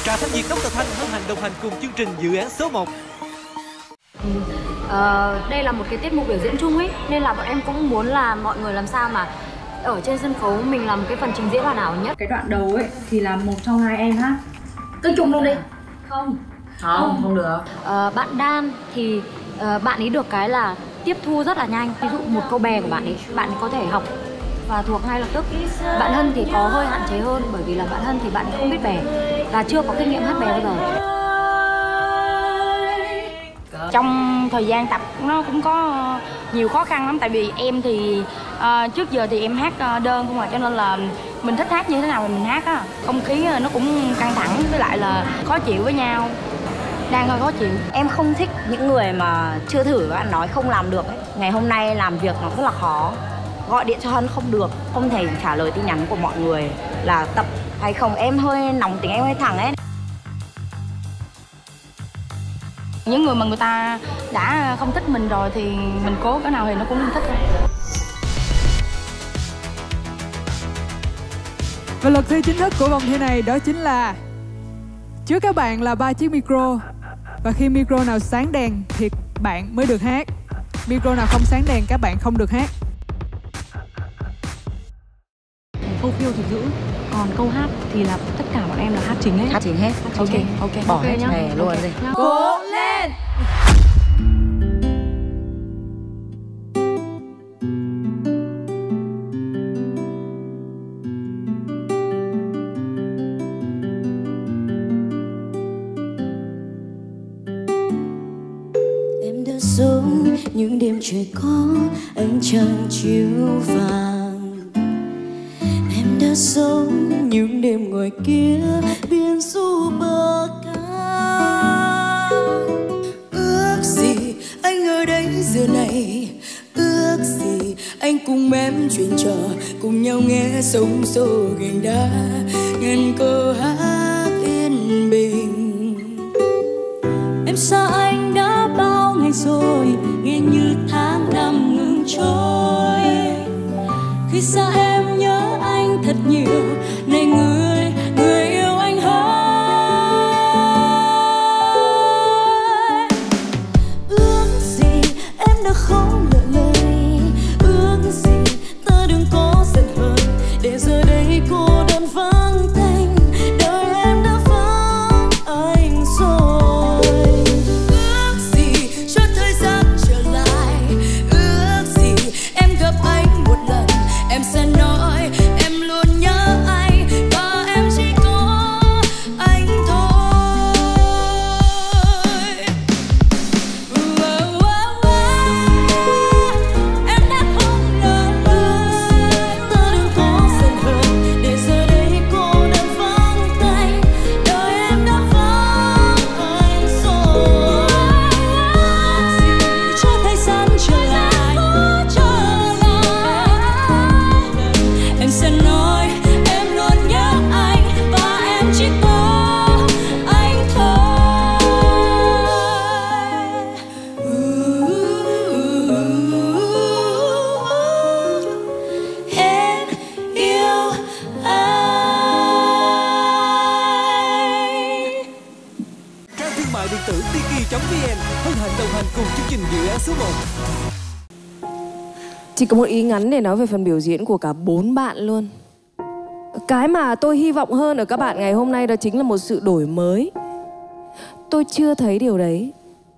Trà Thanh Việt, Dr. Thanh hân hạnh đồng hành cùng chương trình Dự án số 1. Đây là một cái tiết mục biểu diễn chung ấy, nên là bọn em cũng muốn là mọi người làm sao mà ở trên sân khấu mình làm cái phần trình diễn hoàn hảo nhất. Cái đoạn đầu ấy thì là một trong hai em hát. Cứ chung luôn đi. Không được. Bạn Dan thì bạn ấy được cái là tiếp thu rất là nhanh. Ví dụ một câu bè của bạn ấy có thể học và thuộc ngay lập tức. Bạn Hân thì có hơi hạn chế hơn, bởi vì là bạn Hân thì bạn không biết bè và chưa có kinh nghiệm hát bè bao giờ. Trong thời gian tập nó cũng có nhiều khó khăn lắm, tại vì em thì trước giờ thì em hát đơn không à, cho nên là mình thích hát như thế nào thì mình hát á. Không khí nó cũng căng thẳng, với lại là khó chịu với nhau, đang hơi khó chịu. Em không thích những người mà chưa thử và nói không làm được ấy. Ngày hôm nay làm việc nó rất là khó, gọi điện cho Hân không được, không thể trả lời tin nhắn của mọi người là tập hay không. Em hơi nóng tính, em hơi thẳng ấy. Những người mà người ta đã không thích mình rồi thì mình cố cái nào thì nó cũng không thích thôi. Và luật thi chính thức của vòng thi này đó chính là trước các bạn là 3 chiếc micro, và khi micro nào sáng đèn thì bạn mới được hát, micro nào không sáng đèn các bạn không được hát. Câu phiêu thì giữ, còn câu hát thì là tất cả bọn em là hát chính hết. Hát chính hết. Ok. Bỏ hết nghề luôn đi. Cố lên. Em đã sống những đêm trời có ánh trăng chiếu vàng. Em đã sống những đêm ngoài kia biển du bờ ca. Ước gì anh ở đây giờ này, ước gì anh cùng em chuyện trò, cùng nhau nghe sóng xô gành đá, ngàn câu hát yên bình. Em xa anh đã bao ngày rồi, nghe như tháng năm ngừng trôi. Khi xa em nhớ anh thật nhiều, này người yêu anh hỡi. Ước gì em đã không lỡ lời, ước gì ta đừng có giận hờn, để giờ đây cô đơn vắng tanh, đời em đã vắng anh rồi. Ước gì cho thời gian trở lại, ước gì em gặp anh một lần, em sẽ nói em luôn nhớ anh và em chỉ có anh thôi. Em đã không lỡ lời, ta đừng có giận hờn, để giờ đây cô đơn vắng tay, đời em đã vắng anh rồi. Cho thời gian trở lại, em sẽ nói em luôn nhớ anh và em chỉ có anh thôi. Em yêu anh. Trang thương mại điện tử tiki.vn hân hạnh đồng hành cùng chương trình Dự án số 1. Chỉ có một ý ngắn để nói về phần biểu diễn của cả 4 bạn luôn. Cái mà tôi hy vọng hơn ở các bạn ngày hôm nay đó chính là một sự đổi mới. Tôi chưa thấy điều đấy.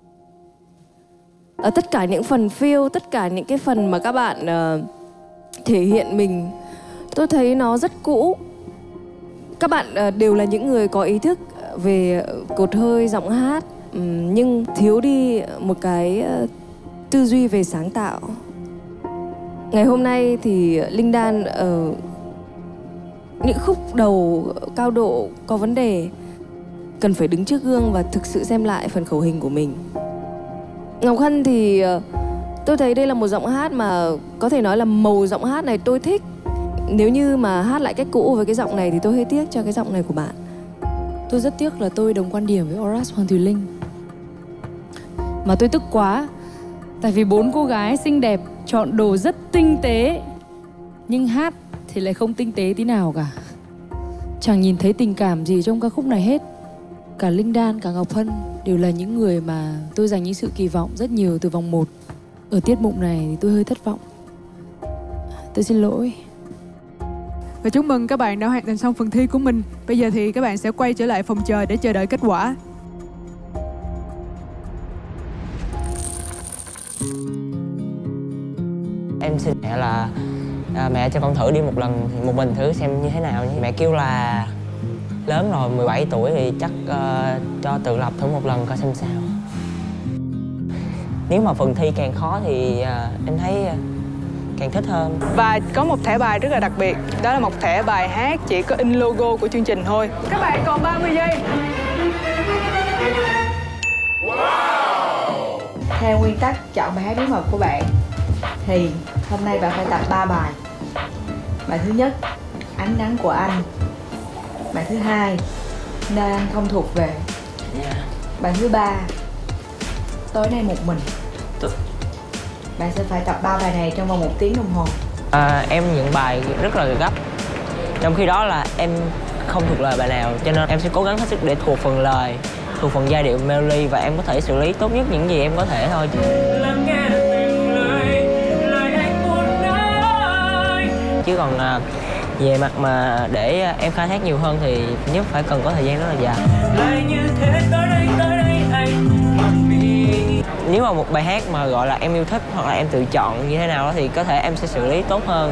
Ở tất cả những phần feel, tất cả những cái phần mà các bạn thể hiện mình, tôi thấy nó rất cũ. Các bạn đều là những người có ý thức về cột hơi, giọng hát, nhưng thiếu đi một cái tư duy về sáng tạo. Ngày hôm nay thì Linh Dan ở những khúc đầu cao độ có vấn đề, cần phải đứng trước gương và thực sự xem lại phần khẩu hình của mình. Ngọc Hân thì tôi thấy đây là một giọng hát mà có thể nói là màu giọng hát này tôi thích. Nếu như mà hát lại cách cũ với cái giọng này thì tôi hơi tiếc cho cái giọng này của bạn. Tôi rất tiếc là tôi đồng quan điểm với Oras Hoàng Thùy Linh. Mà tôi tức quá, tại vì 4 cô gái xinh đẹp chọn đồ rất tinh tế, nhưng hát thì lại không tinh tế tí nào cả. Chẳng nhìn thấy tình cảm gì trong ca khúc này hết. cả Linh Dan, cả Ngọc Hân đều là những người mà tôi dành những sự kỳ vọng rất nhiều từ vòng 1. Ở tiết mục này thì tôi hơi thất vọng. Tôi xin lỗi. Và chúc mừng các bạn đã hoàn thành xong phần thi của mình. Bây giờ thì các bạn sẽ quay trở lại phòng chờ để chờ đợi kết quả. Em xin mẹ là mẹ cho con thử đi một lần, một mình thử xem như thế nào. Mẹ kêu là lớn rồi, 17 tuổi thì chắc cho tự lập thử một lần coi xem sao. Nếu mà phần thi càng khó thì em thấy càng thích hơn. Và có một thẻ bài rất là đặc biệt, đó là một thẻ bài hát chỉ có in logo của chương trình thôi. Các bạn còn 30 giây. Wow. Theo nguyên tắc chọn bài hát bí mật của bạn thì hôm nay bạn phải tập 3 bài. Bài thứ nhất, Ánh nắng của anh. Bài thứ hai, Nơi anh không thuộc về. Bài thứ ba, Tối nay một mình. Bạn sẽ phải tập 3 bài này trong vòng 1 tiếng đồng hồ. Em nhận bài rất là gấp. Trong khi đó là em không thuộc lời bài nào, cho nên em sẽ cố gắng hết sức để thuộc phần lời, thuộc phần giai điệu melody, và em có thể xử lý tốt nhất những gì em có thể thôi. Chứ còn về mặt mà để em khai thác nhiều hơn thì nhất phải cần có thời gian rất là dài. Nếu mà một bài hát mà gọi là em yêu thích hoặc là em tự chọn như thế nào đó thì có thể em sẽ xử lý tốt hơn.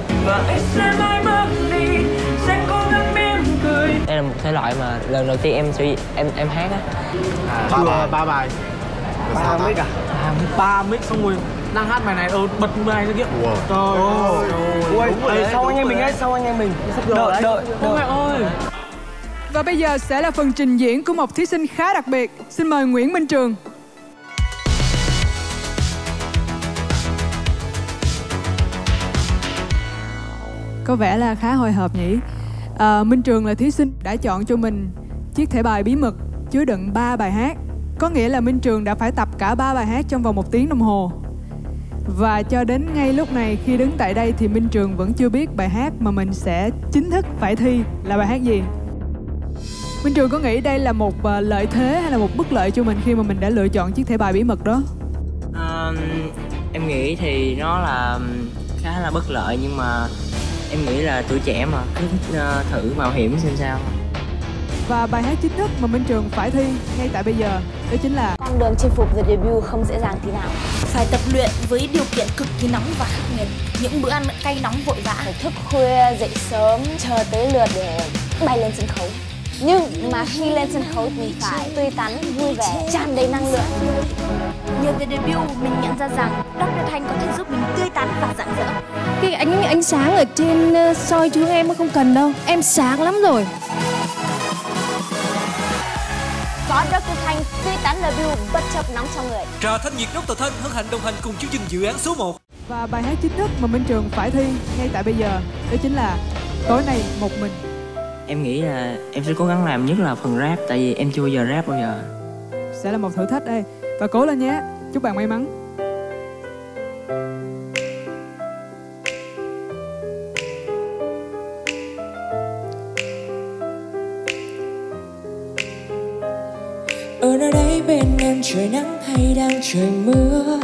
Đây là một thể loại mà lần đầu tiên em hát á. 3 bài. 3 mic à? 3 mic xong rồi đang hát bài này, bật bài này ra kia. Trời ơi. Ui, sau anh em mình ấy, sau anh em mình. Đợi. Ôi mẹ ơi. Và bây giờ sẽ là phần trình diễn của một thí sinh khá đặc biệt. Xin mời Nguyễn Minh Trường. Có vẻ là khá hồi hộp nhỉ. Minh Trường là thí sinh đã chọn cho mình chiếc thẻ bài bí mật chứa đựng 3 bài hát. Có nghĩa là Minh Trường đã phải tập cả 3 bài hát trong vòng 1 tiếng đồng hồ. Và cho đến ngay lúc này khi đứng tại đây thì Minh Trường vẫn chưa biết bài hát mà mình sẽ chính thức phải thi là bài hát gì. Minh Trường có nghĩ đây là một lợi thế hay là một bất lợi cho mình khi mà mình đã lựa chọn chiếc thẻ bài bí mật đó? Em nghĩ thì nó là khá là bất lợi, nhưng mà em nghĩ là tuổi trẻ mà cứ thử mạo hiểm xem sao. Và bài hát chính thức mà Minh Trường phải thi ngay tại bây giờ đó chính là Con đường chinh phục The Debut không dễ dàng tí nào. Phải tập luyện với điều kiện cực kỳ nóng và khắc nghiệt. Những bữa ăn cay nóng vội vã. Phải thức khuya, dậy sớm, chờ tới lượt để bay lên sân khấu. Nhưng mà khi lên sân khấu thì phải tươi tắn, vui vẻ, tràn đầy năng lượng. Nhờ The Debut, mình nhận ra rằng Dr. Thanh có thể giúp mình tươi tắn và rạng rỡ. Cái ánh sáng ở trên soi chúng em không cần đâu. Em sáng lắm rồi. Có Dr. Thanh tươi tắn debut bất chấp nóng trong người. Trà thanh nhiệt Dr. Thanh hân hạnh đồng hành cùng chương trình dự án số 1. Và bài hát chính thức mà Minh Trường phải thi ngay tại bây giờ đó chính là Tối nay một mình. Em nghĩ là em sẽ cố gắng làm nhất là phần rap, tại vì em chưa bao giờ rap bao giờ. Sẽ là một thử thách đây. Và cố lên nhé. Chúc bạn may mắn. Ở nơi đây bên em trời nắng hay đang trời mưa?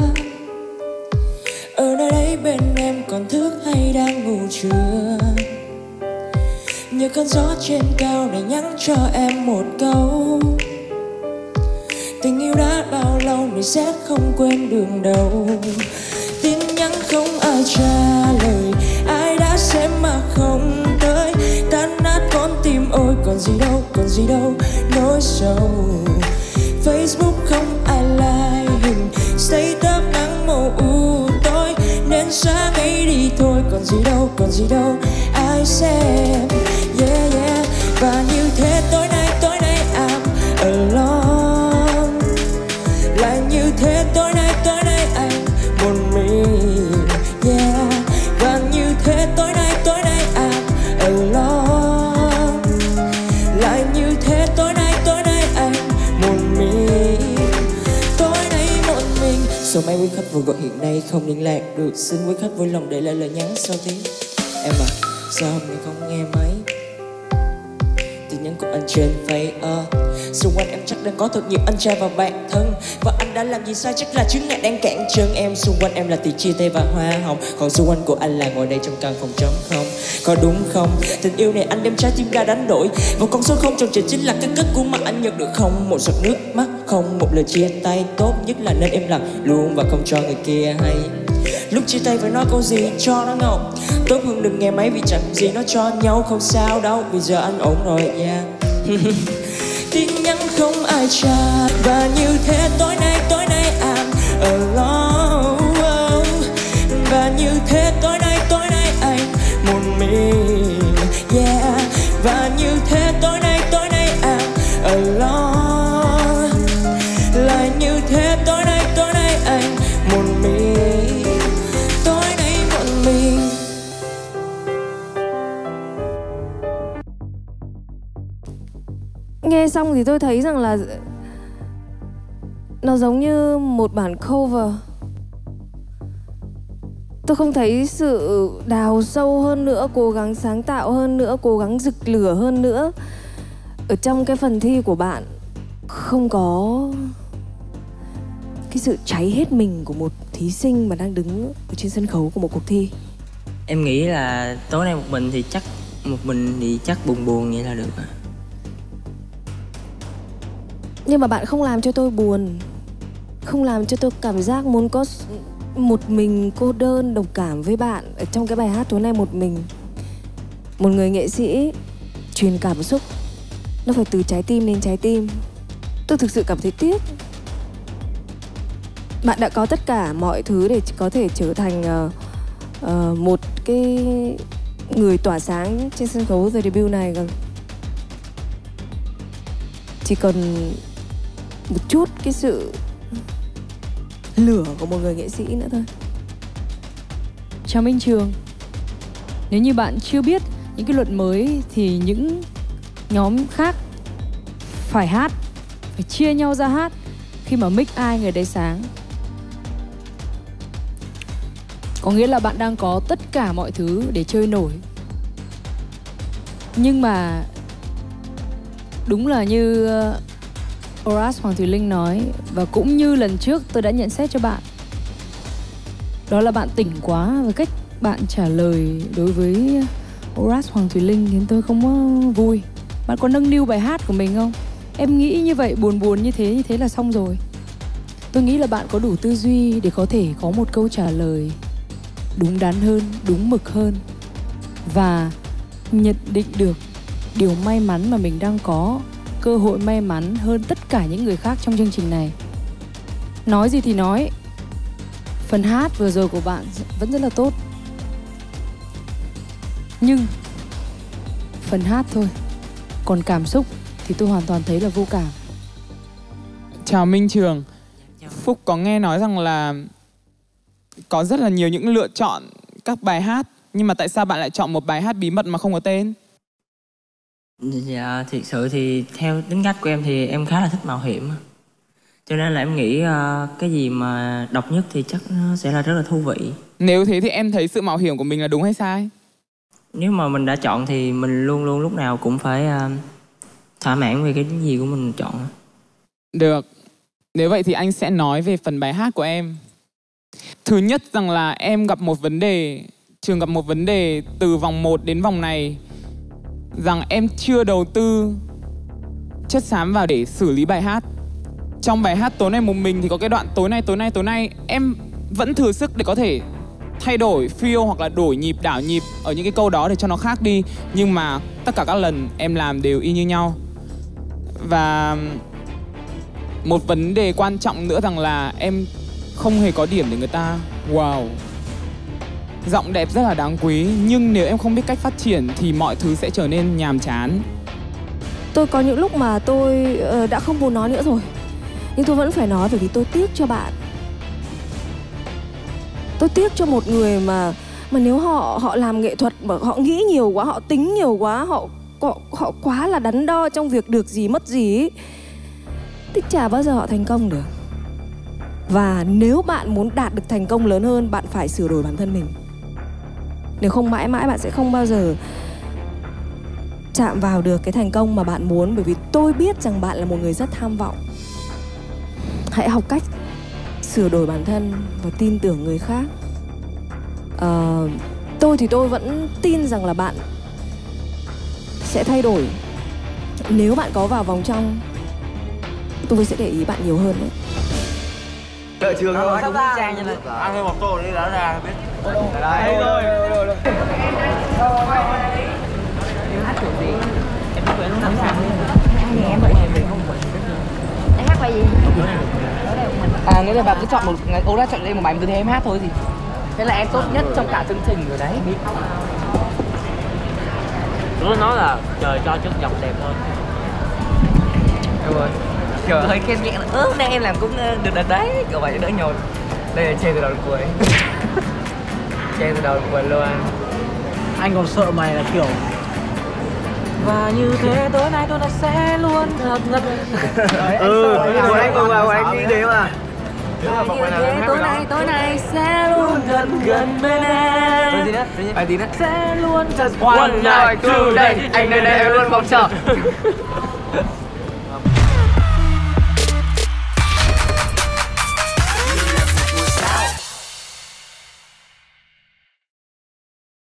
Ở nơi đây bên em còn thức hay đang ngủ trưa? Như cơn gió trên cao này nhắn cho em một câu: tình yêu đã bao lâu này sẽ không quên đường đầu. Tin nhắn không ai trả lời, ai đã xem mà không tới. Tan nát con tim ôi còn gì đâu nỗi sầu. Facebook không ai like hình, status nắng màu u tối, nên sáng ấy đi thôi. Còn gì đâu ai xem. Yeah yeah. Và như thế tối nay I'm alone. Lại như thế tối nay anh một mình. Yeah. Và như thế tối nay I'm alone. Lại như thế tối nay anh một mình. Tối nay một mình. Số máy quý khách vừa gọi hiện nay không liên lạc được, xin quý khách vui lòng để lại lời nhắn sau tiếng. Em à, sao hôm nay không nghe máy? tin nhắn của anh trên Face. Xung quanh em chắc đang có thật nhiều anh trai và bạn thân, và anh đã làm gì sai chắc là chướng ngại đang cản chân em. Xung quanh em là tiền chia tay và hoa hồng, còn xung quanh của anh là ngồi đây trong căn phòng trống không. Có đúng không? Tình yêu này anh đem trái tim ra đánh đổi, và con số không trong trời chính là cái kết của mà anh nhận được không. Một giọt nước mắt, không một lời chia tay, tốt nhất là nên em lặng luôn và không cho người kia hay. Lúc chia tay phải nói câu gì cho nó ngầu, tốt hơn đừng nghe máy vì chẳng gì nó cho nhau. Không sao đâu, bây giờ anh ổn rồi, yeah. Tin nhắn không ai trả, và như thế tối nay I'm alone. Và như thế tối nay anh một mình, yeah. Và như thế tối nay I'm alone. Là như thế tối nay anh một mình, tối nay một mình. Nghe xong thì tôi thấy rằng là nó giống như một bản cover. Tôi không thấy sự đào sâu hơn nữa, cố gắng sáng tạo hơn nữa, cố gắng rực lửa hơn nữa. Ở trong cái phần thi của bạn không có cái sự cháy hết mình của một thí sinh mà đang đứng ở trên sân khấu của một cuộc thi. Em nghĩ là tối nay một mình thì chắc buồn buồn vậy là được. Nhưng mà bạn không làm cho tôi buồn, không làm cho tôi cảm giác muốn có một mình cô đơn đồng cảm với bạn ở trong cái bài hát tối nay một mình. Một người nghệ sĩ truyền cảm xúc nó phải từ trái tim đến trái tim. Tôi thực sự cảm thấy tiếc. Bạn đã có tất cả mọi thứ để có thể trở thành một cái người tỏa sáng trên sân khấu The Debut này. Chỉ cần một chút cái sự lửa của một người nghệ sĩ nữa thôi. Chào Minh Trường. Nếu như bạn chưa biết những cái luật mới thì những nhóm khác phải hát, phải chia nhau ra hát. Khi mà mic ai người đấy sáng, có nghĩa là bạn đang có tất cả mọi thứ để chơi nổi. Nhưng mà đúng là như Oras Hoàng Thùy Linh nói, và cũng như lần trước tôi đã nhận xét cho bạn, đó là bạn tỉnh quá với cách bạn trả lời đối với Oras Hoàng Thùy Linh khiến tôi không có vui. Bạn có nâng niu bài hát của mình không? Em nghĩ như vậy, buồn buồn như thế là xong rồi. Tôi nghĩ là bạn có đủ tư duy để có thể có một câu trả lời đúng đắn hơn, đúng mực hơn, và nhận định được điều may mắn mà mình đang có, cơ hội may mắn hơn tất cả những người khác trong chương trình này. Nói gì thì nói, phần hát vừa rồi của bạn vẫn rất là tốt, nhưng phần hát thôi, còn cảm xúc thì tôi hoàn toàn thấy là vô cảm. Chào Minh Trường. Phúc có nghe nói rằng là có rất là nhiều những lựa chọn các bài hát, nhưng mà tại sao bạn lại chọn một bài hát bí mật mà không có tên? Dạ, thực sự thì theo tính cách của em thì em khá là thích mạo hiểm, cho nên là em nghĩ cái gì mà độc nhất thì chắc nó sẽ là rất là thú vị. Nếu thế thì em thấy sự mạo hiểm của mình là đúng hay sai? Nếu mà mình đã chọn thì mình luôn luôn lúc nào cũng phải thỏa mãn về cái gì của mình chọn. Được. Nếu vậy thì anh sẽ nói về phần bài hát của em. Thứ nhất rằng là em gặp một vấn đề, Trường gặp một vấn đề từ vòng 1 đến vòng này, rằng em chưa đầu tư chất xám vào để xử lý bài hát. Trong bài hát tối nay một mình thì có cái đoạn tối nay em vẫn thừa sức để có thể thay đổi feel hoặc là đổi nhịp, đảo nhịp ở những cái câu đó để cho nó khác đi. Nhưng mà tất cả các lần em làm đều y như nhau. Và một vấn đề quan trọng nữa rằng là em không hề có điểm để người ta wow. Giọng đẹp rất là đáng quý, nhưng nếu em không biết cách phát triển thì mọi thứ sẽ trở nên nhàm chán. Tôi có những lúc mà tôi đã không muốn nói nữa rồi, nhưng tôi vẫn phải nói bởi vì tôi tiếc cho bạn. Tôi tiếc cho một người mà nếu họ làm nghệ thuật mà họ nghĩ nhiều quá, họ tính nhiều quá, họ quá là đắn đo trong việc được gì mất gì ấy, thì chả bao giờ họ thành công được. Và nếu bạn muốn đạt được thành công lớn hơn, bạn phải sửa đổi bản thân mình. Nếu không mãi mãi bạn sẽ không bao giờ chạm vào được cái thành công mà bạn muốn, bởi vì tôi biết rằng bạn là một người rất tham vọng. Hãy học cách sửa đổi bản thân và tin tưởng người khác. Tôi thì tôi vẫn tin rằng là bạn sẽ thay đổi. Nếu bạn có vào vòng trong, tôi sẽ để ý bạn nhiều hơn đấy. Đợi trường thôi. Cũng trang cho nên ăn thêm một tô đi đã ra biết. Đấy rồi. Em hát kiểu gì? Em biết lúc nào sao? Thì em vậy. Em hát bài gì? Nghĩa là bạn cứ chọn một ngày, Ora chọn lên một bài từ thế em hát thôi thì thế là em tốt nhất trong cả chương trình rồi đấy. Nó nói là trời cho chút dòng đẹp hơn. Đúng rồi. Kiểu hơi khen nhẹ là nay em làm cũng được đấy, kiểu vậy đỡ nhột. Đây là chê từ đầu đến cuối. Chê từ đầu đến cuối luôn. Anh còn sợ mày là kiểu và như thế tối nay tôi sẽ luôn thật ngất. Của anh còn vào anh nghĩ thế mà. Như thế tối nay sẽ luôn gần bên em. Bài gì nữa? Bài gì nữa? Sẽ luôn thật one night today. Anh nơi đây em luôn mong chờ.